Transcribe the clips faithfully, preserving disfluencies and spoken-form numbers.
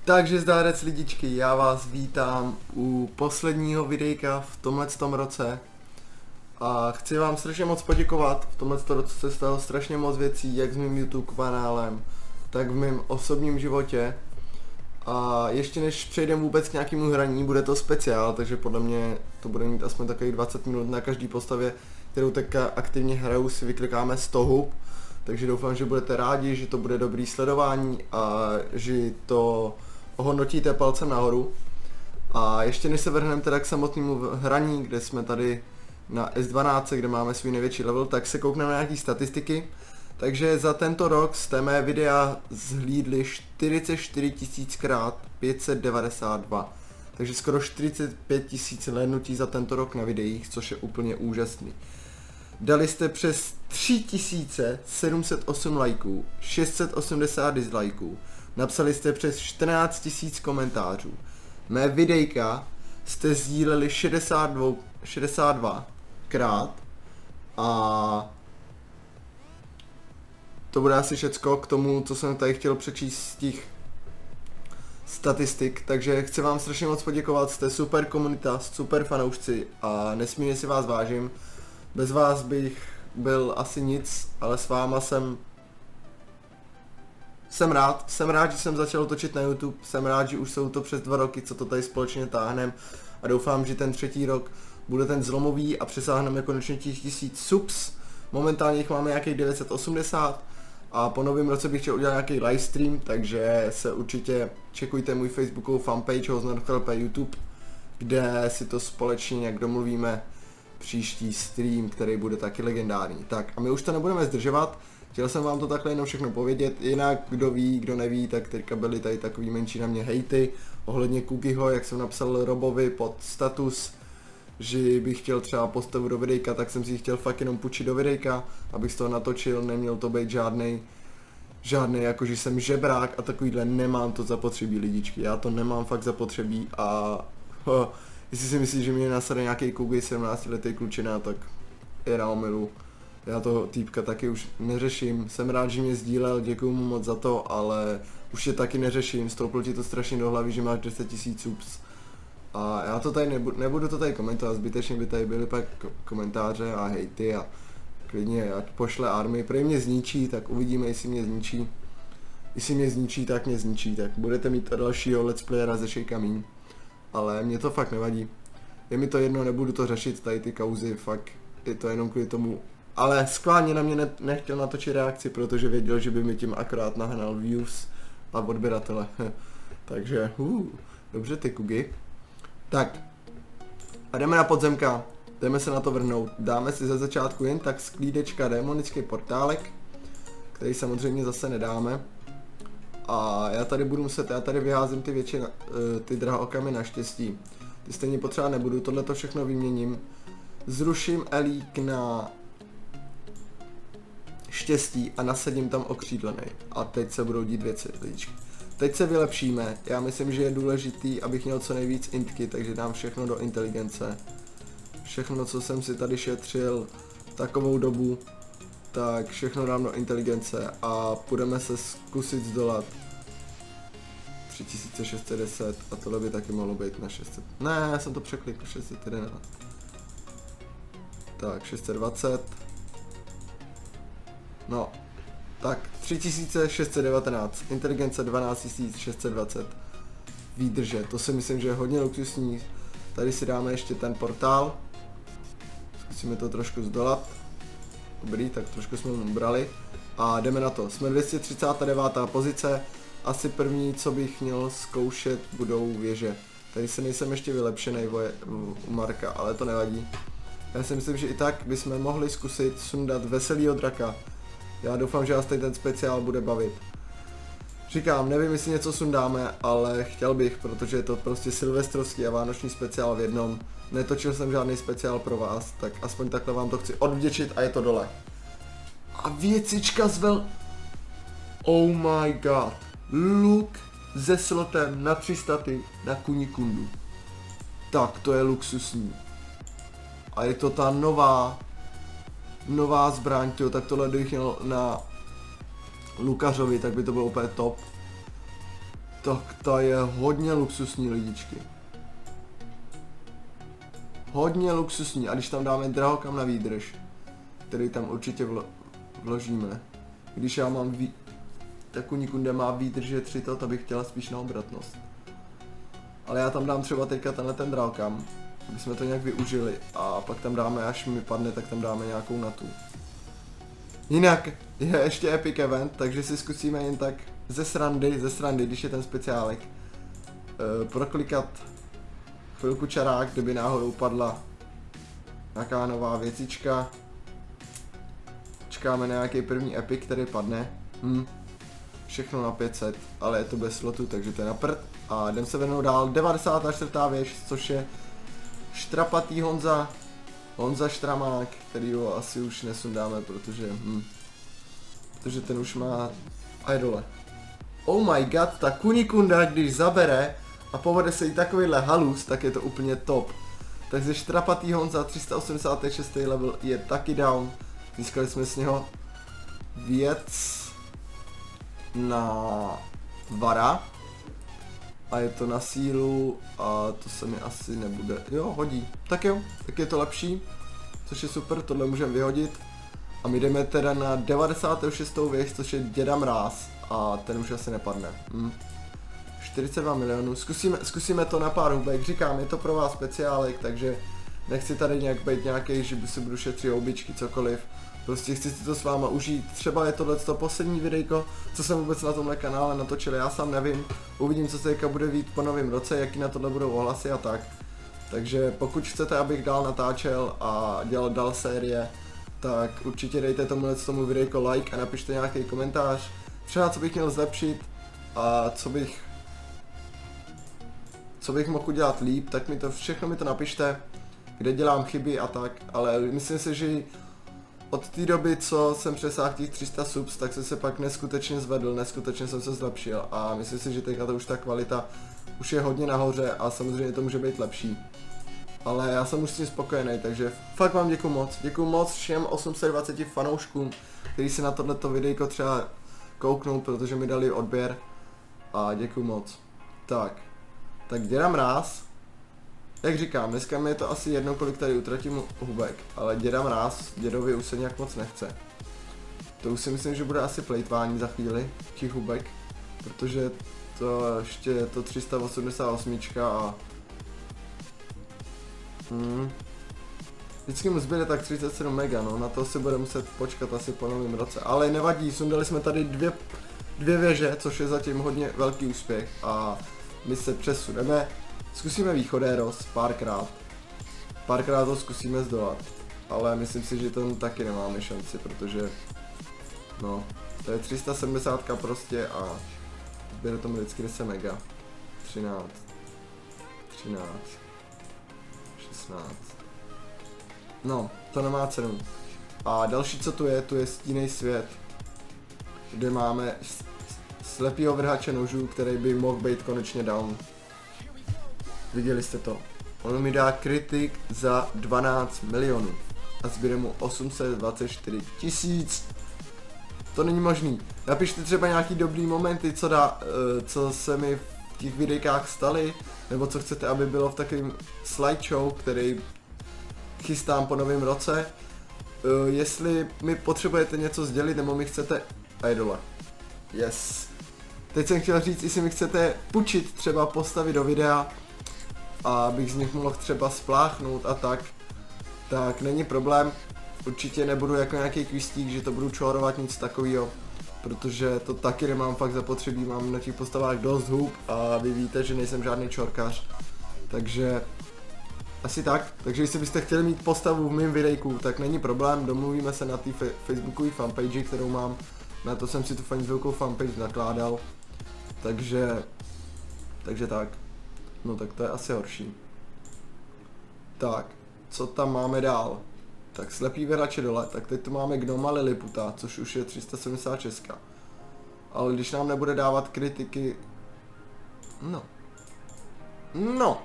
Takže zdarec lidičky, já vás vítám u posledního videjka v tomhletom roce a chci vám strašně moc poděkovat. V tomhletom roce se stalo strašně moc věcí, jak s mým YouTube kanálem, tak v mém osobním životě. A ještě než přejdeme vůbec k nějakému hraní, bude to speciál, takže podle mě to bude mít aspoň takových dvacet minut na každý postavě, kterou teďka aktivně hraju, si vyklikáme z toho. Takže doufám, že budete rádi, že to bude dobrý sledování a že to ohodnotíte palcem nahoru. A ještě než se vrhneme teda k samotnému hraní, kde jsme tady na S dvanáct, kde máme svůj největší level, tak se koukneme na nějaký statistiky. Takže za tento rok jste mé videa zhlídli čtyřicet čtyři tisíc krát pět set devadesát dva. Takže skoro čtyřicet pět tisíc hlédnutí za tento rok na videích, což je úplně úžasný. Dali jste přes tři tisíce sedm set osm lajků, šest set osmdesát dislajků, napsali jste přes čtrnáct tisíc komentářů. Mé videjka jste sdíleli šedesát dva krát a to bude asi všecko k tomu, co jsem tady chtěl přečíst z těch statistik, takže chci vám strašně moc poděkovat, jste super komunita, super fanoušci a nesmírně si vás vážím. Bez vás bych byl asi nic, ale s váma jsem... Jsem rád, jsem rád, že jsem začal točit na YouTube, jsem rád, že už jsou to přes dva roky, co to tady společně táhnem a doufám, že ten třetí rok bude ten zlomový a přesáhneme konečně těch tisíc subs. Momentálně jich máme nějakých devět set osmdesát a po novém roce bych chtěl udělat nějaký livestream, takže se určitě čekujte můj facebookovou fanpage HoznerChlp YouTube, kde si to společně nějak domluvíme. Příští stream, který bude taky legendární. Tak a my už to nebudeme zdržovat, chtěl jsem vám to takhle jenom všechno povědět, jinak kdo ví, kdo neví, tak teďka byly tady takový menší na mě hejty ohledně Kukiho, jak jsem napsal Robovi pod status, že bych chtěl třeba postavu do videjka, tak jsem si chtěl fakt jenom půjčit do videjka, abych z toho natočil, neměl to být žádnej, žádnej jako že jsem žebrák a takovýhle, nemám to zapotřebí lidičky, já to nemám fakt zapotřebí a... Ho, jestli si myslíš, že mě nasade nějaký Kugi sedmnáctiletý klučina, tak je na omylu. Já toho týpka taky už neřeším, jsem rád, že mě sdílel, děkuju mu moc za to, ale už je taky neřeším, stouplo ti to strašně do hlavy, že máš deset tisíc subs. A já to tady nebudu, nebudu to tady komentovat, zbytečně by tady byly pak komentáře a hejty a klidně ať pošle army, prej mě zničí, tak uvidíme, jestli mě zničí. Jestli mě zničí, tak mě zničí, tak budete mít dalšího let's playera ze Šejka míň. Ale mě to fakt nevadí. Je mi to jedno, nebudu to řešit, tady ty kauzy, fakt je to jenom kvůli tomu. Ale skválně na mě ne nechtěl natočit reakci, protože věděl, že by mi tím akorát nahnal views a odběratele. Takže, uh, dobře ty Kugi. Tak, a jdeme na podzemka, jdeme se na to vrhnout. Dáme si ze začátku jen tak sklídečka démonický portálek, který samozřejmě zase nedáme. A já tady budu muset, já tady vyházím ty větší, ty drahokamy naštěstí. Ty stejně potřeba nebudu, tohle to všechno vyměním. Zruším elík na štěstí a nasadím tam okřídlený. A teď se budou dít věci, lidičky. Teď se vylepšíme, já myslím, že je důležitý, abych měl co nejvíc intky, takže dám všechno do inteligence. Všechno, co jsem si tady šetřil takovou dobu, tak všechno dám do inteligence a půjdeme se zkusit zdolat tři tisíce šest set deset a tohle by taky mohlo být na šest set. Ne, já jsem to překlikl, šest set jedenáct. Tak, šest set dvacet. No, tak tři tisíce šest set devatenáct, inteligence dvanáct tisíc šest set dvacet. Výdrže, to si myslím, že je hodně luxusní. Tady si dáme ještě ten portál. Zkusíme to trošku zdolat. Dobrý, tak trošku jsme mu brali a jdeme na to. Jsme dvě stě třicátá devátá pozice, asi první, co bych měl zkoušet, budou věže. Tady se nejsem ještě vylepšený u Marka, ale to nevadí. Já si myslím, že i tak bychom mohli zkusit sundat veselýho draka. Já doufám, že vás tady ten speciál bude bavit. Říkám, nevím, jestli něco sundáme, ale chtěl bych, protože je to prostě silvestrovský a vánoční speciál v jednom. Netočil jsem žádný speciál pro vás, tak aspoň takhle vám to chci odvděčit a je to dole. A věcička zvel... Oh my god. Luk se slotem na tři staty na Kunikundu. Tak to je luxusní. A je to ta nová... Nová zbraň, tyjo, tak tohle bych měl na Lukařovi, tak by to bylo úplně top. Tak ta je hodně luxusní, lidičky. Hodně luxusní. A když tam dáme drahokam na výdrž, který tam určitě vlo vložíme. Když já mám ví... tak Kunikunde má výdrže tři to, to bych chtěla spíš na obratnost. Ale já tam dám třeba teďka tenhle ten drahokam, aby jsme to nějak využili. A pak tam dáme, až mi padne, tak tam dáme nějakou natu. Jinak je ještě epic event, takže si zkusíme jen tak ze srandy, ze srandy, když je ten speciálek, uh, proklikat chvilku čarák, kdyby náhodou padla nějaká nová věcička. Čekáme na nějaký první epic, který padne. Hm. Všechno na pět set, ale je to bez slotu, takže to je na prd. A jdem se venou dál. devadesátá čtvrtá věž, což je štrapatý Honza. Honza Štramák, kterýho asi už nesundáme, protože, hm, protože ten už má idole. Oh my god, ta Kunikunda, když zabere a povede se jí takovýhle halus, tak je to úplně top. Takže štrapatý Honza, tři sta osmdesát šest level, je taky down. Získali jsme z něho věc na vara. A je to na sílu a to se mi asi nebude, jo, hodí. Tak jo, tak je to lepší, což je super, tohle můžeme vyhodit. A my jdeme teda na devadesátou šestou věž, což je Děda Mráz a ten už asi nepadne. Hm. čtyřicet dva milionů, zkusíme, zkusíme to na pár hubek, říkám, je to pro vás speciálek, takže nechci tady nějak být nějaký, že by si budu šetřit houbičky, cokoliv. Prostě chci si to s váma užít, třeba je tohle to poslední videjko, co jsem vůbec na tomhle kanále natočil, já sám nevím. Uvidím, co se teďka bude vít po novém roce, jaký na tohle budou ohlasy a tak. Takže pokud chcete, abych dál natáčel a dělal dál série, tak určitě dejte tomu, tomu videjko like a napište nějaký komentář. Třeba co bych měl zlepšit a co bych, co bych mohl udělat líp, tak mi to všechno mi to napište, kde dělám chyby a tak, ale myslím si, že od té doby, co jsem přesáhl těch tři sta subs, tak jsem se pak neskutečně zvedl, neskutečně jsem se zlepšil a myslím si, že teďka to už ta kvalita už je hodně nahoře a samozřejmě to může být lepší. Ale já jsem už s tím spokojený, takže fakt vám děkuju moc, děkuju moc všem osm set dvaceti fanouškům, kteří si na tohleto videjko třeba kouknou, protože mi dali odběr a děkuju moc. Tak, tak Děda Mráz. Jak říkám, dneska mi je to asi jedno, kolik tady utratím hubek, ale Děda Mráz, dědovi už se nějak moc nechce. To už si myslím, že bude asi plejtvání za chvíli, těch hubek, protože to ještě je to tři sta osmdesát osm a... Hmm. Vždycky mu zbyde tak třicet sedm mega, no, na to si bude muset počkat asi po novém roce, ale nevadí, sundali jsme tady dvě, dvě věže, což je zatím hodně velký úspěch a my se přesuneme. Zkusíme východéros párkrát, párkrát to zkusíme zdolat, ale myslím si, že tam taky nemáme šanci, protože no, to je tři sta sedmdesát prostě a bude tomu vždycky deset mega, třináct, třináct, šestnáct, no, to nemá cenu. A další co tu je, tu je Stínej svět, kde máme slepýho vrhače nožů, který by mohl být konečně down. Viděli jste to. On mi dá kritik za dvanáct milionů a zbyde mu osm set dvacet čtyři tisíc. To není možný. Napište třeba nějaký dobrý momenty, co, dá, uh, co se mi v těch videjkách staly, nebo co chcete, aby bylo v takovém slideshow, který chystám po novém roce. Uh, jestli mi potřebujete něco sdělit, nebo mi chcete idola. Yes. Teď jsem chtěl říct, jestli mi chcete půjčit třeba postavy do videa, a abych z nich mohl třeba spláchnout a tak, tak není problém. Určitě nebudu jako nějaký kvistík, že to budu čorovat, nic takového, protože to taky nemám fakt zapotřebí, mám na těch postavách dost hub a vy víte, že nejsem žádný čorkař. Takže asi tak, takže jestli byste chtěli mít postavu v mém videjku, tak není problém, domluvíme se na té fe facebookové fanpage, kterou mám, na to jsem si tu facebookovou fanpage nakládal, takže, takže tak. No tak to je asi horší. Tak, co tam máme dál? Tak slepý vyhrače dole, tak teď tu máme Gnoma Liliputa, což už je tři sta sedmdesát šest. Ale když nám nebude dávat kritiky... No. No.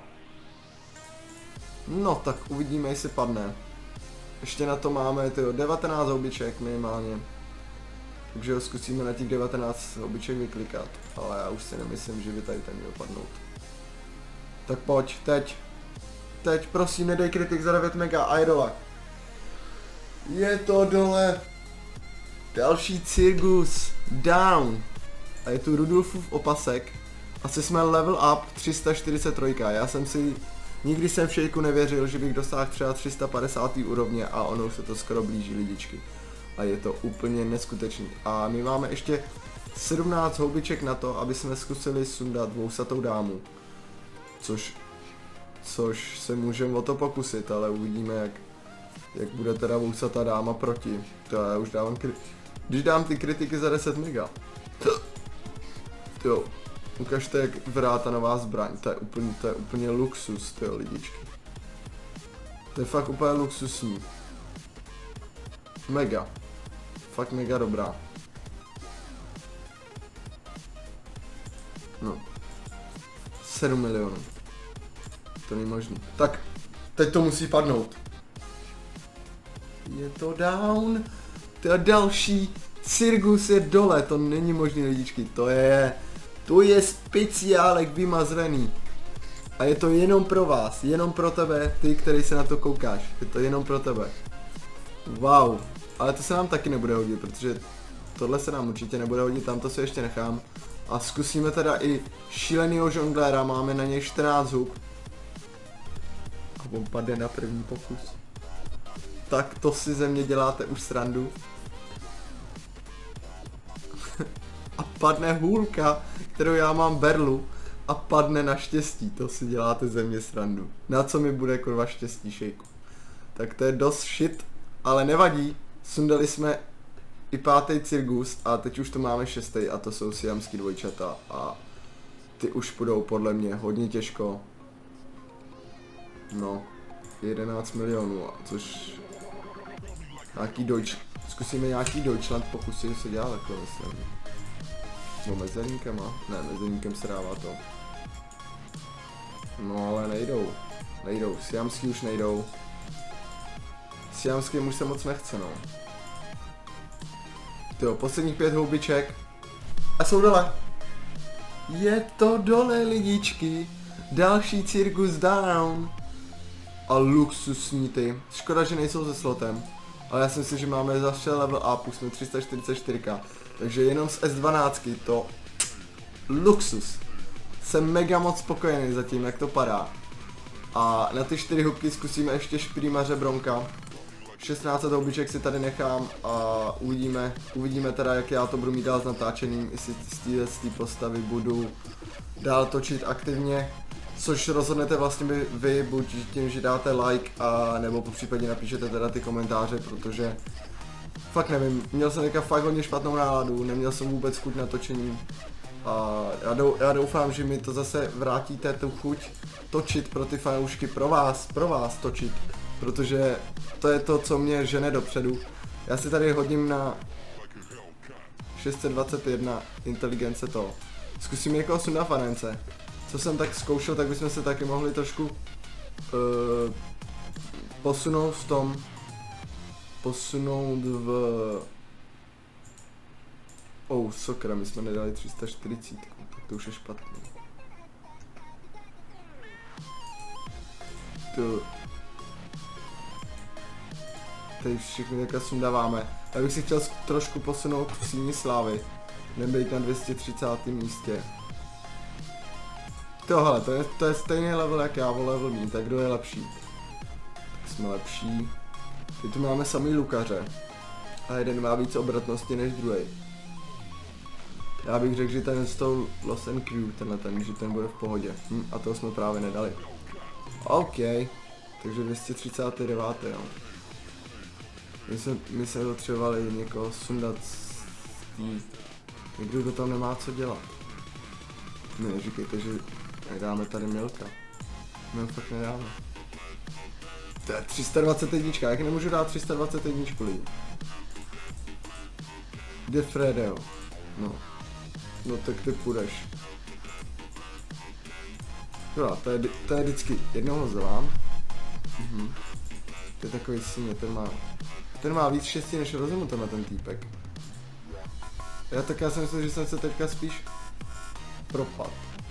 No, tak uvidíme, jestli padne. Ještě na to máme tyjo, devatenáct houbiček minimálně. Takže ho zkusíme na těch devatenáct obyčej vyklikat, ale já už si nemyslím, že by tady ten měl padnout. Tak pojď, teď. Teď, prosím, nedej kritik za devět mega, Idola. Je to dole. Další Cirgus, down. A je tu Rudolfův opasek. Asi jsme level up tři sta čtyřicet tři. Já jsem si nikdy jsem v šejku nevěřil, že bych dosáhl třeba tři sta padesát úrovně a ono se to skoro blíží, lidičky. A je to úplně neskutečný. A my máme ještě sedmnáct houbiček na to, aby jsme zkusili sundat dvousatou dámu. Což, což se můžeme o to pokusit, ale uvidíme, jak, jak bude teda dvousatá dáma proti. To já už dávám kri... Když dám ty kritiky za deset mega. Jo, ukažte, jak vrá ta nová zbraň, to je úplně, to je úplně luxus, tyjo, lidičky. To je fakt úplně luxusní. Mega. Fakt mega dobrá. No. sedm milionů. To není možný. Tak, teď to musí padnout. Je to down. To je další. Cirgus je dole, to není možný, lidičky. To je... To je speciálek vymazrený. A je to jenom pro vás, jenom pro tebe, ty, který se na to koukáš. Je to jenom pro tebe. Wow. Ale to se nám taky nebude hodit, protože tohle se nám určitě nebude hodit, tam to si ještě nechám. A zkusíme teda i šílenýho žongléra, máme na něj čtrnáct hub. A on padne na první pokus. Tak to si ze mě děláte už srandu. A padne hůlka, kterou já mám berlu. A padne na štěstí, to si děláte ze mě srandu. Na co mi bude kurva štěstí, šejku. Tak to je dost shit, ale nevadí. Sundali jsme i pátý Cirgus a teď už to máme šestý a to jsou siamský dvojčata a ty už půjdou podle mě hodně těžko. No, jedenáct milionů, což nějaký Deutsch, zkusíme nějaký Deutschland pokusy se dělat takhle, myslím. No mezerníkama, ne, mezerníkem se dává to. No ale nejdou, nejdou, siamský už nejdou. Siamským už se moc nechce, no. Tyjo, posledních pět houbiček. A jsou dole. Je to dole, lidičky. Další Cirgus down. A luxusní ty. Škoda, že nejsou se slotem. Ale já si myslím, že máme zase level up, už jsme tři sta čtyřicet čtyři. Takže jenom z S dvanáct to... Luxus. Jsem mega moc spokojený za tím, jak to padá. A na ty čtyři hubky zkusíme ještě šprýmaře Bronka. šestnáct houbiček si tady nechám a uvidíme, uvidíme teda, jak já to budu mít dál s natáčením, jestli z té postavy budu dál točit aktivně, což rozhodnete vlastně vy, vy buď tím, že dáte like a nebo popřípadě napíšete teda ty komentáře, protože fakt nevím, měl jsem teďka fakt hodně špatnou náladu, neměl jsem vůbec chuť na točení a já, dou, já doufám, že mi to zase vrátíte tu chuť točit pro ty fanoušky, pro vás, pro vás točit. Protože to je to, co mě žene dopředu. Já si tady hodím na šest set dvacet jedna inteligence to. Zkusím někoho sundat fanence. Co jsem tak zkoušel, tak bychom se taky mohli trošku uh, posunout v tom. Posunout v... Oh, sokra, my jsme nedali tři sta čtyřicet, tak to už je špatný. To... Tady všechny takhle sundáváme. Já bych si chtěl trošku posunout v síni slávy. Nebejt na dvě stě třicátém místě. To hele, to je, to je stejný level jak já, o level mít, tak kdo je lepší? Tak jsme lepší. Teď tu máme samý lukaře. A jeden má víc obratnosti než druhý. Já bych řekl, že ten s tou Lost and Crew, tenhle ten, že ten bude v pohodě. Hm, a toho jsme právě nedali. OK. Takže dvě stě třicát devět, jo. My jsme, my jsme potřebovali někoho sundat z tý... Někdo, kdo tam nemá co dělat. Ne, říkejte, že nedáme tady Milka. My fakt nedáme. To je tři sta dvacet jedna, jak nemůžu dát tři sta dvacet jedna lidi? Kde Fredeo? No. No tak ty půjdeš. Jo, to je, to je vždycky jednoho zlám. Mhm. To je takový síně, ten má... Ten má víc štěstí než rozumím tenhle ten týpek. Já tak já jsem myslel, že jsem se teďka spíš propad.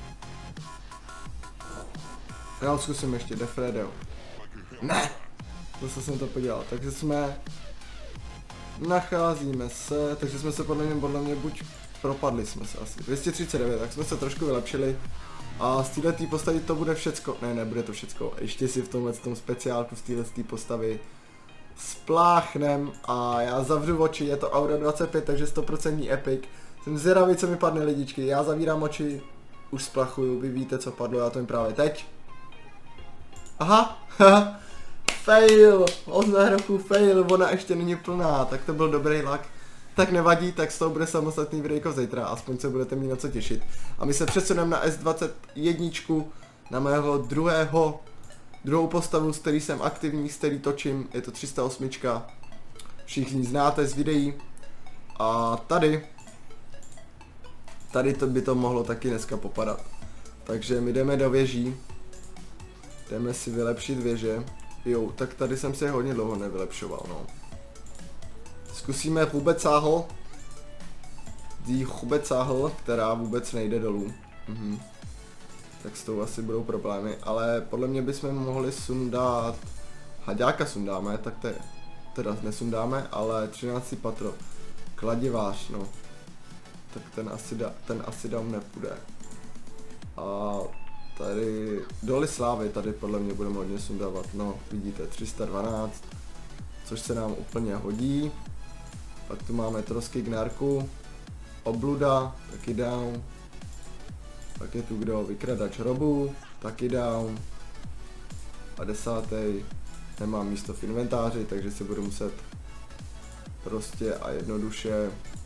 Já zkusím ještě Defredo. Ne! Zase jsem to podělal, takže jsme... Nacházíme se, takže jsme se podle mě, podle mě buď propadli jsme se asi. dvě stě třicet devět, tak jsme se trošku vylepšili. A z této postavy to bude všecko, ne, nebude to všecko, ještě si v tomhle tom speciálku z této postavy spláchnem a já zavřu oči, je to Aura dvacet pět, takže sto procent epic. Jsem zvědavý, co mi padne, lidičky, já zavírám oči, už splachuju, vy víte, co padlo, já to jim právě teď. Aha, haha, fail, osm roku fail, ona ještě není plná, tak to byl dobrý lak. Tak nevadí, tak z toho bude samostatný videjko zítra, aspoň se budete mít na co těšit. A my se přesuneme na S dvacet jedna, na mého druhého, druhou postavu, s který jsem aktivní, s který točím, je to tři sta osm. Všichni znáte z videí. A tady, tady to by to mohlo taky dneska popadat. Takže my jdeme do věží, jdeme si vylepšit věže. Jo, tak tady jsem si hodně dlouho nevylepšoval, no. Zkusíme Hubecáhl. Die Hubecáhl, která vůbec nejde dolů. Mhm. Tak s tou asi budou problémy, ale podle mě bychom mohli sundat... Haďáka sundáme, tak to je... Teda nesundáme, ale třináctý patro. Kladivář, no. Tak ten asi, da, ten asi down nepůjde. A tady... Doly slávy, tady podle mě budeme hodně sundávat, no vidíte, tři sta dvanáct. Což se nám úplně hodí. Pak tu máme trosky Gnarku, Obluda, taky down. Pak je tu kdo, Vykradač Robu, taky down. A desátý, nemám místo v inventáři, takže si budu muset prostě a jednoduše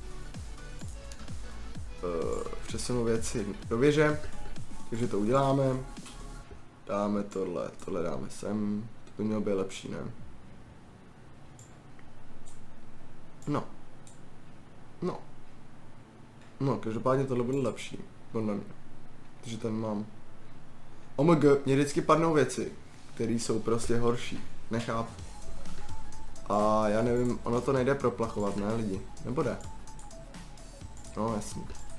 uh, přesunu věci do věže. Takže to uděláme. Dáme tohle, tohle dáme sem, to by mělo být lepší, ne? No. No. No, každopádně tohle bude lepší. Podle mě. Takže ten mám. O M G, mě vždycky padnou věci, které jsou prostě horší. Nechápu. A já nevím, ono to nejde proplachovat, ne lidi? Nebo jde? No jasně.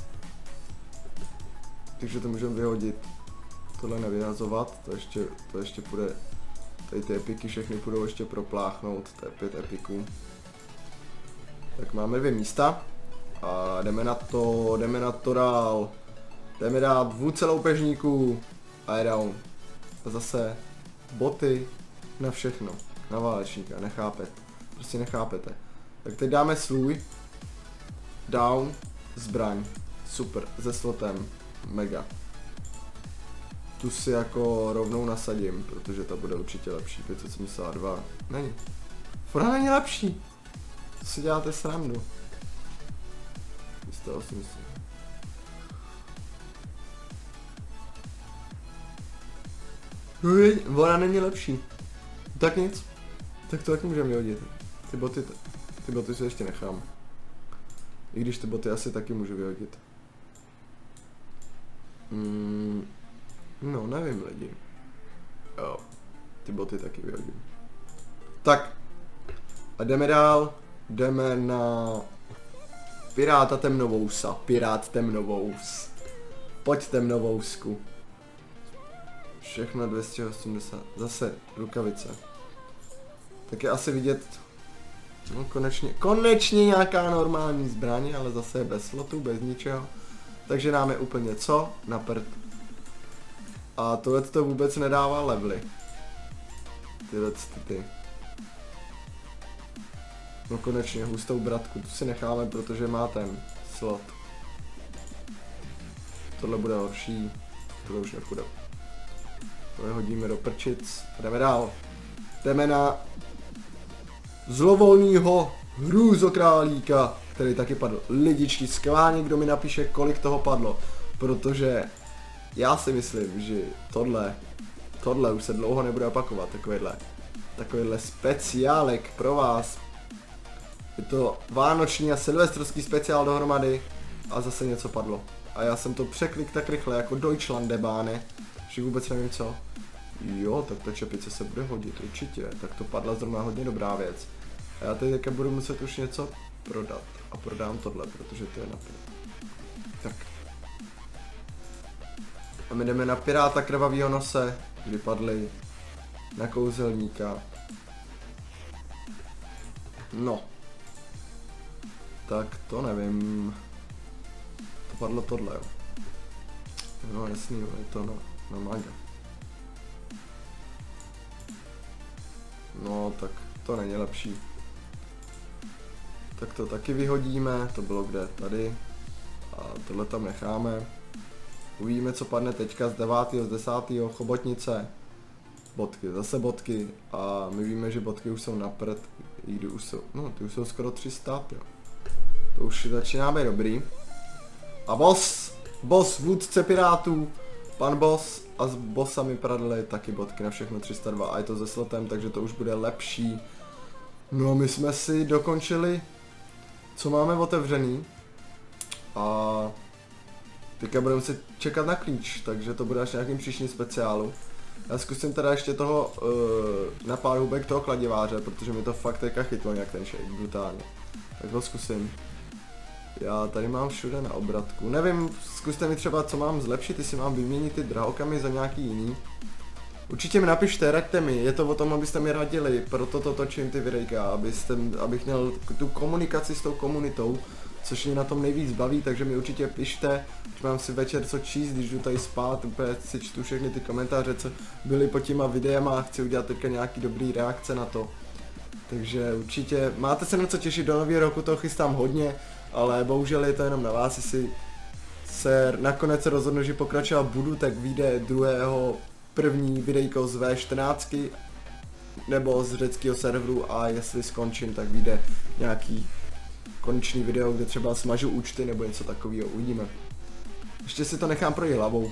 Takže to můžeme vyhodit. Tohle nevyhazovat, to ještě, to ještě půjde. Tady ty epiky všechny půjdou ještě propláchnout, to je pět epiků. Tak máme dvě místa a jdeme na to, jdeme na to dál. Jdeme dát vůdce loupežníků a je down. A zase boty na všechno, na válečníka, nechápete, prostě nechápete. Tak teď dáme svůj down zbraň, super, se slotem, mega. Tu si jako rovnou nasadím, protože ta bude určitě lepší, pět set sedmdesát dva, není. Fora není lepší. To si děláte srandu. sto osmdesát. Ona není lepší. Tak nic. Tak to taky můžeme vyhodit. Ty boty, ty boty si ještě nechám. I když ty boty asi taky můžu vyhodit. Mm, no, nevím lidi. Jo. Ty boty taky vyhodím. Tak. A jdeme dál. Jdeme na Piráta Temnovousa. Pirát Temnovous. Pojď Temnovousku. Všechno dvě stě osmdesát. Zase rukavice. Tak je asi vidět. No konečně. Konečně nějaká normální zbraň, ale zase bez slotu, bez ničeho. Takže nám je úplně co? Na prd. A tohle to vůbec nedává levely. Tyhle ty. ty. No konečně, hustou bratku, tu si necháme, protože má ten slot. Tohle bude horší, tohle už nepůjde. Tohle hodíme do prčic, jdeme dál. Jdeme na zlovolnýho hrůzokrálíka, který taky padl. Lidičky, skválně, kdo mi napíše, kolik toho padlo, protože já si myslím, že tohle, tohle už se dlouho nebude opakovat, takovýhle, takovýhle speciálek pro vás. Je to vánoční a silvestrovský speciál dohromady a zase něco padlo. A já jsem to překlik tak rychle jako Deutschlandebáne, že vůbec nevím co. Jo, tak ta čepice se bude hodit, určitě. Tak to padla zrovna hodně dobrá věc. A já teď teďka budu muset už něco prodat. A prodám tohle, protože to je na tak. A my jdeme na piráta krvavýho nose, kdy padli na kouzelníka. No. Tak to nevím. To padlo tohle, jo. No jasný, jo, je to na, na maga. No tak to není lepší. Tak to taky vyhodíme, to bylo kde? Tady. A tohle tam necháme. Uvidíme, co padne teďka z devátého, z desátého chobotnice. Bodky, zase bodky. A my víme, že bodky už jsou na prd. I když už jsou, no ty už jsou skoro tři sta, jo. To už začíná být dobrý. A boss, boss, vůdce pirátů, pan boss a s bossami pradly taky bodky na všechno tři sta dva a je to se slotem, takže to už bude lepší. No my jsme si dokončili, co máme otevřený. A teďka budeme se čekat na klíč, takže to bude až nějakým příštím speciálu. Já zkusím teda ještě toho uh, na pár hubek toho kladiváře, protože mi to fakt teďka chytlo nějak ten shake, brutálně. Tak ho zkusím. Já tady mám všude na obratku. Nevím, zkuste mi třeba, co mám zlepšit, jestli mám vyměnit ty drahokamy za nějaký jiný. Určitě mi napište, raďte mi, je to o tom, abyste mi radili, proto to točím ty videjka, abyste, abych měl tu komunikaci s tou komunitou, což mě na tom nejvíc baví, takže mi určitě pište, že mám si večer co číst, když jdu tady spát, úplně si čtu všechny ty komentáře, co byly pod těma videama a chci udělat teďka nějaký dobrý reakce na to. Takže určitě máte se na co těšit, do nového roku toho chystám hodně, ale bohužel je to jenom na vás, jestli se nakonec rozhodnu, že pokračovat budu, tak vyjde druhého první videjko z V čtrnáct nebo z řeckého serveru a jestli skončím, tak vyjde nějaký konečný video, kde třeba smažu účty nebo něco takového, uvidíme. Ještě si to nechám projít hlavou.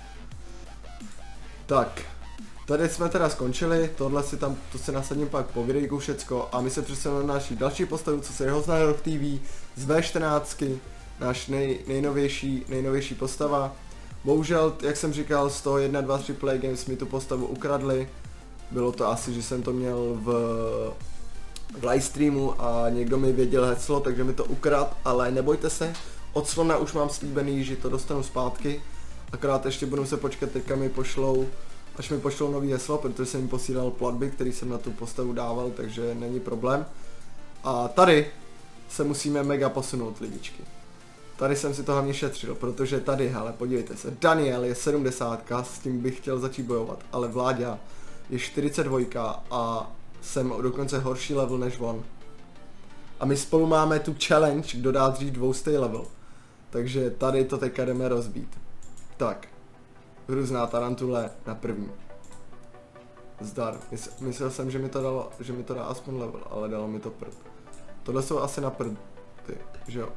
Tak, tady jsme teda skončili, tohle si tam, to si nasadím pak po videjku všecko a my se přesuneme na naší další postavu, co se je Hoznarok T V z V čtrnáct, náš nej, nejnovější, nejnovější postava. Bohužel, jak jsem říkal, z toho jedna, dva, tři Play Games mi tu postavu ukradli. Bylo to asi, že jsem to měl v, v livestreamu a někdo mi věděl heslo, takže mi to ukrad, ale nebojte se, od Slona už mám slíbený, že to dostanu zpátky. Akorát ještě budu se počkat, teďka mi pošlou, až mi pošlou nový heslo, protože jsem jim posílal platby, který jsem na tu postavu dával, takže není problém. A tady se musíme mega posunout, lidičky. Tady jsem si to hlavně šetřil, protože tady, hele, podívejte se, Daniel je sedmdesát, s tím bych chtěl začít bojovat, ale Vláďa je čtyřicet dva a jsem dokonce horší level než on. A my spolu máme tu challenge, kdo dá dřív dvoustej level. Takže tady to teďka jdeme rozbít. Tak, hrůzná tarantule na první. Zdar, myslel jsem, že mi to dalo, že mi to dá aspoň level, ale dalo mi to prd. Tohle jsou asi na prd, ty, že jo?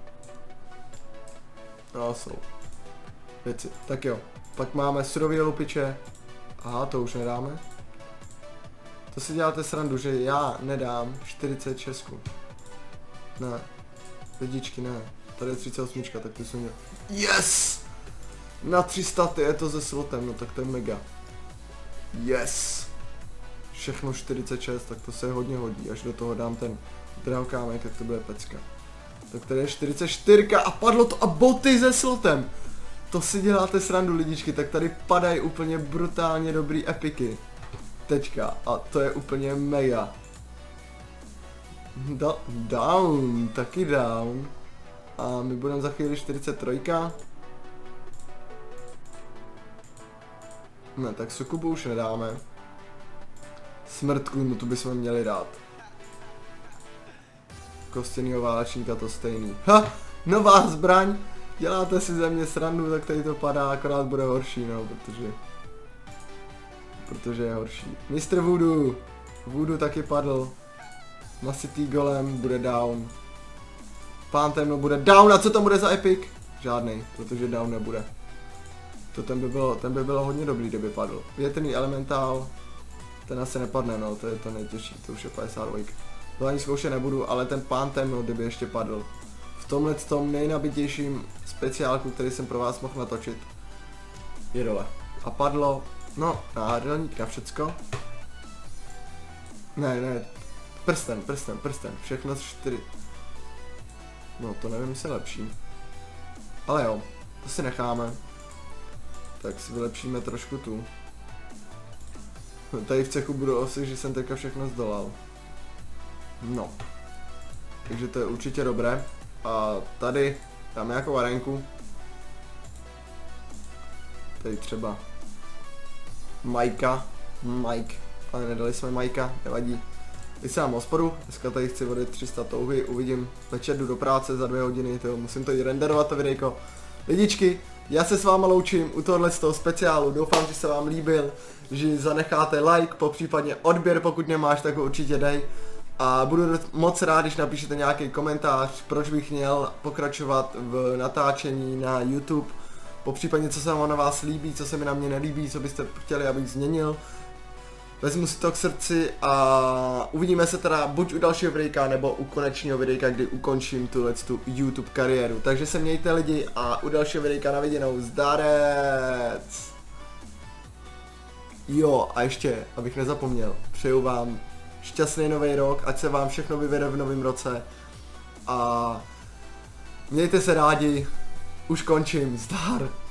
No, jsou věci. Tak jo, pak máme surový lupiče. Aha, to už nedáme. To si děláte srandu, že já nedám čtyřicet šest. Ne. Lidičky, ne. Tady je třicet osm, tak ty jsou mě... Yes! Na tři sta je to se slotem, no tak to je mega. Yes! Všechno čtyřicet šest, tak to se hodně hodí. Až do toho dám ten drahokámek, tak to bude pecka. Tak tady je čtyřicet čtyři a padlo to a boty se slotem. To si děláte srandu, lidičky, tak tady padají úplně brutálně dobrý epiky. Teďka a to je úplně mega. Da down, taky down. A my budeme za chvíli čtyřicet tři. Ne, tak Sukubu už nedáme. Smrtku, no tu bychom měli dát. Kostěnýho válečníka to stejný. Ha! Nová zbraň! Děláte si ze mě srandu, tak tady to padá, akorát bude horší, no, protože... Protože je horší. mistr Voodoo! Voodoo taky padl. Masitý golem bude down. Pán temno bude down, a co tam bude za epic? Žádnej, protože down nebude. To ten by bylo, ten by bylo hodně dobrý, kdyby padl. Větrný elementál. Ten asi nepadne, no, to je to nejtěžší, to už je padesát dva. To ani zkoušet nebudu, ale ten pán temno, kdyby ještě padl. V tomhle tom nejnabitějším speciálku, který jsem pro vás mohl natočit, je dole. A padlo, no, nádelník na všecko. Ne, ne, prsten, prsten, prsten, všechno z čtyři. No to nevím, jestli je lepší. Ale jo, to si necháme. Tak si vylepšíme trošku tu. Tady v cechu budu osy, že jsem teďka všechno zdolal. No. Takže to je určitě dobré. A tady dáme nějakou arenku. Tady třeba Majka. Mike. Ale nedali jsme Majka, nevadí. Teď se mám hospodu, dneska tady chci vodit tři sta touhy, uvidím, večer jdu do práce za dvě hodiny, tyjo, musím to i renderovat to videjko. Lidičky, já se s váma loučím u tohohle z toho speciálu, doufám, že se vám líbil, že zanecháte like, popřípadně odběr, pokud nemáš, tak ho určitě dej. A budu moc rád, když napíšete nějaký komentář, proč bych měl pokračovat v natáčení na YouTube, popřípadně co se vám na vás líbí, co se mi na mě nelíbí, co byste chtěli, abych změnil. Vezmu si to k srdci a uvidíme se teda buď u dalšího videjka nebo u konečního videjka, kdy ukončím tuhle tu YouTube kariéru. Takže se mějte lidi a u dalšího videjka na viděnou. Zdarec! Jo a ještě, abych nezapomněl, přeju vám šťastný nový rok, ať se vám všechno vyvede v novém roce. A mějte se rádi, už končím, zdar!